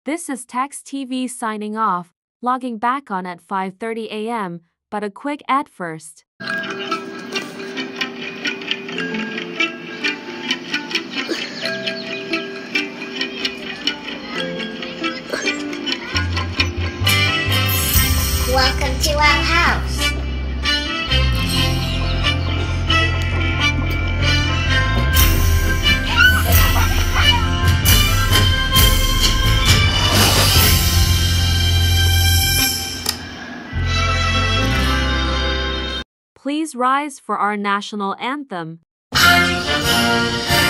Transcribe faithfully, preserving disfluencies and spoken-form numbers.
This is TAXT T V signing off, logging back on at five thirty a m, but a quick ad first. Welcome to our house. Please rise for our national anthem.